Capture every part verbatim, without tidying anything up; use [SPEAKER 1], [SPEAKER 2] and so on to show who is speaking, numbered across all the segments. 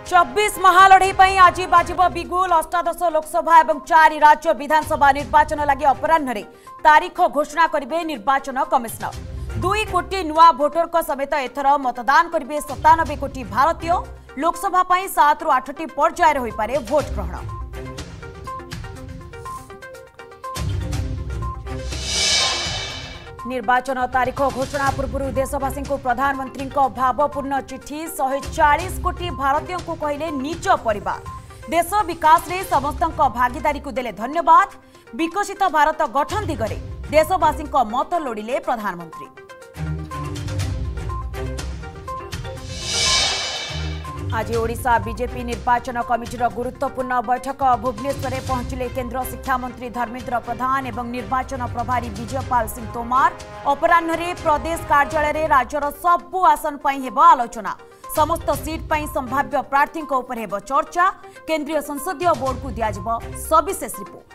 [SPEAKER 1] चौबीस महालढ़ई पर आज बाजिब बिगुल अष्टादश लोकसभा और चार राज्य विधानसभा निर्वाचन लगी अपराह्न तारीख घोषणा करेंगे निर्वाचन कमिशनर। दुई कोटी नुआ भोटर समेत एथर मतदान करेंगे सतानबे कोटी भारतीय। लोकसभा सात रु आठ पर्यायर हो पारे भोट ग्रहण। निर्वाचन तारीख घोषणा पूर्व देशवासी को प्रधानमंत्री भावपूर्ण चिठी एक सौ चालीस कोटी भारतीयों को कहले निज परिवार। देश विकास रे समस्त भागीदारी को देले धन्यवाद। विकसित भारत गठन दिगरे देशवासी मत लोड़िले प्रधानमंत्री। आज ओडिशा बीजेपी निर्वाचन कमिटीर गुरुत्वपूर्ण बैठक भुवनेश्वर में पहुंचले केंद्र शिक्षा मंत्री धर्मेंद्र प्रधान एवं निर्वाचन प्रभारी विजयपाल सिंह तोमार। अपराह्न प्रदेश कार्यालय राज्यर सबु आसन पर हेब आलोचना। समस्त सीट पर संभाव्य प्रार्थी उपर हेब चर्चा। केंद्रीय संसदीय बोर्ड को दियाजिब सविशेष रिपोर्ट।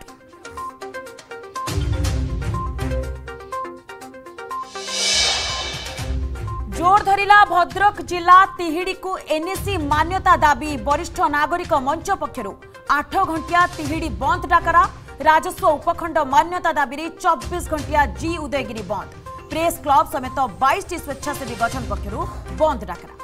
[SPEAKER 1] जोर धरिला भद्रक जिला तिहिड़ी को एनएसी मान्यता दाबी। वरिष्ठ नागरिक मंच पक्षर आठ घंटिया तिहिड़ी बंद डाकरा। राजस्व उपखंड मान्यता दाबी चौबीस घंटिया जी उदयगिरी बंद। प्रेस क्लब समेत बाईस टी स्वेच्छासेवी गठन पक्षर बंद डाकरा।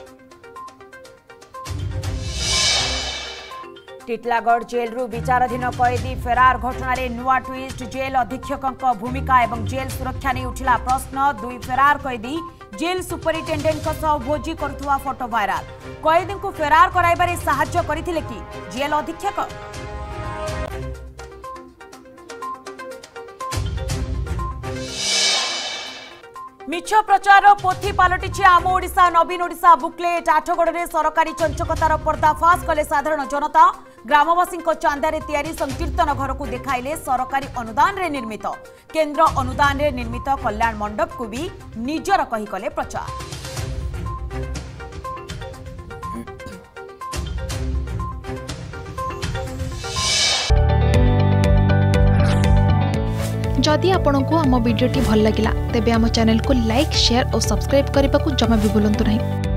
[SPEAKER 1] टिटलागढ़ जेल रु विचाराधीन कैदी फेरार घटना रे नुआ ट्विस्ट। जेल अधीक्षक भूमिका एवं जेल सुरक्षा नहीं उठिला प्रश्न। दुई फेरार कैदी जेल सुपरिटेंडेंट भोजी करुवा फोटो वायरल। कैदी को फेरार कराइबारे साहाय्य करथिले कि जेल अधीक्षक। मिछ प्रचार पोथी पलटि आम ओडिशा नवीन ओडिशा बुकलेट। आठगड़ में सरकारी चंचकतार पर्दाफाश कले साधारण जनता। ग्रामवासी चांदारे तैयारी संकीर्तन घर को देखाइले सरकारी अनुदान रे निर्मित। केंद्र अनुदान रे निर्मित कल्याण मंडप को भी निजर कही कले प्रचार।
[SPEAKER 2] जदि आपंक आम भिडी भल लगा तेब आम चैनल को लाइक शेयर और सब्सक्राइब करने को जमा भी भूलु नहीं।